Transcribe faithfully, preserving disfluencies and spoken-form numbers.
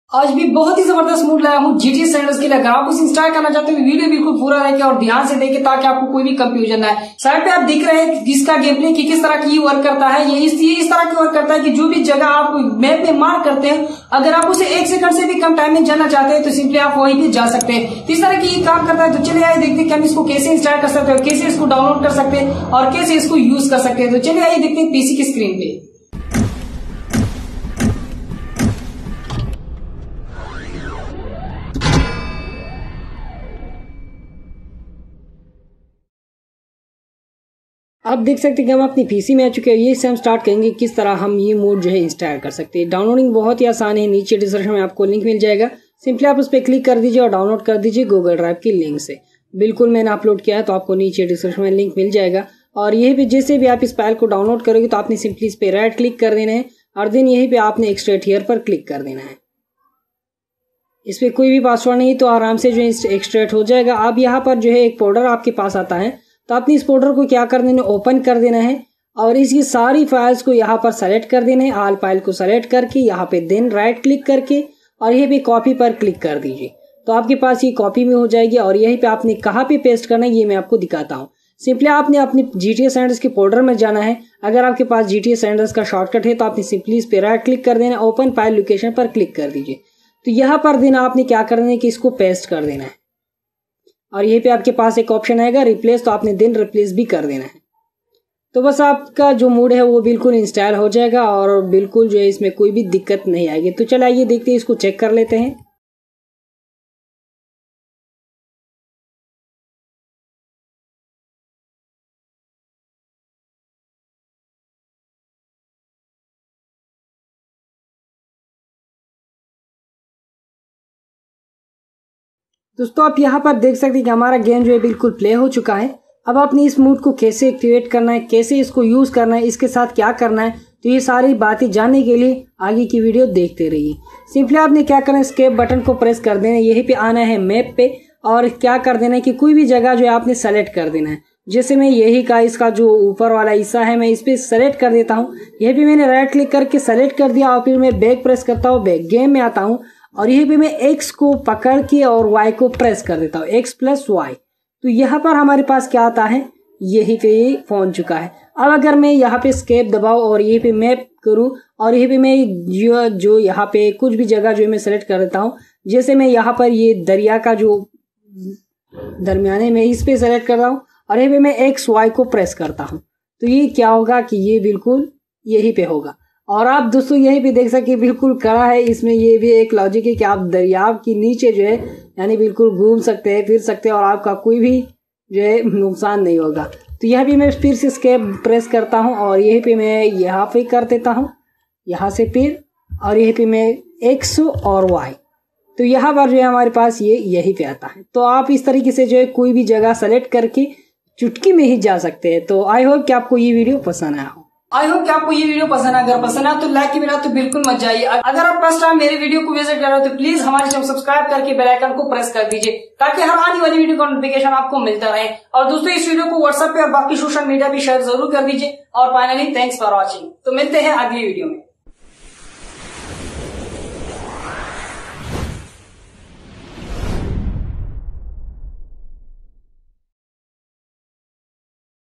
आज भी बहुत ही जबरदस्त मूड लाया हूँ जीटीए सैंडर्स के लिए। अगर आप उसे इंस्टॉल करना चाहते हो वीडियो बिल्कुल पूरा देखें और ध्यान से देखें ताकि आपको कोई भी कंफ्यूजन ना आए। साइड पे आप दिख रहे हैं जिसका गेम प्ले की किस तरह की वर्क करता है। ये इस, ये इस तरह की वर्क करता है कि जो भी जगह आप मैप में मार्क करते हैं, अगर आप उसे एक सेकंड से भी कम टाइम में जाना चाहते हैं तो सिंपली आप वहीं पे जा सकते हैं। तो इस तरह की काम करता है। तो चलिए आइए देखते हैं कि हम इसको कैसे इंस्टॉल कर सकते हैं, कैसे इसको डाउनलोड कर सकते हैं और कैसे इसको यूज कर सकते हैं। तो चलिए आइए देखते हैं पीसी की स्क्रीन पे। आप देख सकते हैं कि हम अपनी पीसी में आ चुके हैं। ये से हम स्टार्ट करेंगे किस तरह हम ये मोड जो है इंस्टॉल कर सकते हैं। डाउनलोडिंग बहुत ही आसान है, नीचे डिस्क्रिप्शन में आपको लिंक मिल जाएगा। सिंपली आप उस पर क्लिक कर दीजिए और डाउनलोड कर दीजिए गूगल ड्राइव की लिंक से। बिल्कुल मैंने अपलोड किया है तो आपको नीचे डिस्क्रिप्शन में लिंक मिल जाएगा। और यहीं पे जैसे भी आप इस फाइल को डाउनलोड करोगे तो आपने सिंपली इस पर राइट क्लिक कर देना है और देन यहीं पे आपने एक्सट्रैक्ट हियर पर क्लिक कर देना है। इस पर कोई भी पासवर्ड नहीं तो आराम से जो है एक्सट्रैक्ट हो जाएगा। अब यहाँ पर जो है एक फोल्डर आपके पास आता है तो आपने इस फोल्डर को क्या कर देना है, ओपन कर देना है और इसकी सारी फाइल्स को यहाँ पर सेलेक्ट कर देना है। ऑल फाइल को सेलेक्ट करके यहाँ पे देन राइट क्लिक करके और यहीं पे कॉपी पर क्लिक कर दीजिए तो आपके पास ये कॉपी में हो जाएगी। और यहीं पे आपने कहाँ पे पेस्ट करना है ये मैं आपको दिखाता हूँ। सिंपली आपने अपने जीटीए सैंडर्स के फोल्डर में जाना है। अगर आपके पास जीटीए सैंडर्स का शॉर्टकट है तो आपने सिंपली इस पे राइट क्लिक कर देना है, ओपन फाइल लोकेशन पर क्लिक कर दीजिए। तो यहाँ पर देना आपने क्या करना है कि इसको पेस्ट कर देना है और यहीं पे आपके पास एक ऑप्शन आएगा रिप्लेस, तो आपने दिन रिप्लेस भी कर देना है। तो बस आपका जो मूड है वो बिल्कुल इंस्टॉल हो जाएगा और बिल्कुल जो है इसमें कोई भी दिक्कत नहीं आएगी। तो चलिए आइए देखते हैं, इसको चेक कर लेते हैं। दोस्तों आप यहाँ पर देख सकते हैं कि हमारा गेम जो है बिल्कुल प्ले हो चुका है। अब आपने इस मूड को कैसे एक्टिवेट करना है, कैसे इसको यूज करना है, इसके साथ क्या करना है, तो ये सारी बातें जानने के लिए आगे की वीडियो देखते रहिए। सिंपली आपने क्या करना है, स्केप बटन को प्रेस कर देना है, यहीं पे आना है मैप पे और क्या कर देना है कि कोई भी जगह जो है आपने सेलेक्ट कर देना है। जैसे मैं यही का इसका जो ऊपर वाला हिस्सा है मैं इस पे सेलेक्ट कर देता हूँ। यहीं पे मैंने राइट क्लिक करके सेलेक्ट कर दिया और फिर मैं बैक प्रेस करता हूँ, बैक गेम में आता हूँ और यहीं पे मैं एक्स को पकड़ के और वाई को प्रेस कर देता हूँ, एक्स प्लस वाई। तो यहाँ पर हमारे पास क्या आता है, यहीं पे ये पहुंच चुका है। अब अगर मैं यहाँ पे स्केप दबाऊं और यहीं पे मैप करूं और यहीं पे मैं जो जो यहाँ पे कुछ भी जगह जो मैं सेलेक्ट कर देता हूँ, जैसे मैं यहाँ पर ये दरिया का जो दरमियाने में इस पे सेलेक्ट कर रहा हूँ और यहीं पे मैं एक्स वाई को प्रेस करता हूँ तो ये क्या होगा कि ये बिल्कुल यहीं पे होगा। और आप दोस्तों यहीं पे देख सकते बिल्कुल कड़ा है। इसमें ये भी एक लॉजिक है कि आप दरिया के नीचे जो है यानी बिल्कुल घूम सकते हैं, फिर सकते हैं और आपका कोई भी जो है नुकसान नहीं होगा। तो यह भी मैं फिर से स्केप प्रेस करता हूं और यहीं पे मैं यहाँ पे कर देता हूं, यहाँ से फिर और यहीं पे मैं एक्स और वाई। तो यहाँ पर जो है हमारे पास ये यहीं पे आता है। तो आप इस तरीके से जो है कोई भी जगह सेलेक्ट करके चुटकी में ही जा सकते हैं। तो आई होप कि आपको ये वीडियो पसंद आया हो। आई होप कि आपको ये वीडियो पसंद आया। अगर पसंद आया तो लाइक के बिना तो बिल्कुल मत जाइए। अगर आप फर्स्ट टाइम मेरे वीडियो को विजिट कर रहे हो तो प्लीज हमारे चैनल सब्सक्राइब करके बेल आइकन को प्रेस कर दीजिए ताकि हर आने वाली वीडियो का नोटिफिकेशन आपको मिलता रहे। और दोस्तों इस वीडियो को व्हाट्सएप पे और बाकी सोशल मीडिया भी शेयर जरूर कर दीजिए। और फाइनली थैंक्स फॉर वॉचिंग। तो मिलते हैं अगली वीडियो में।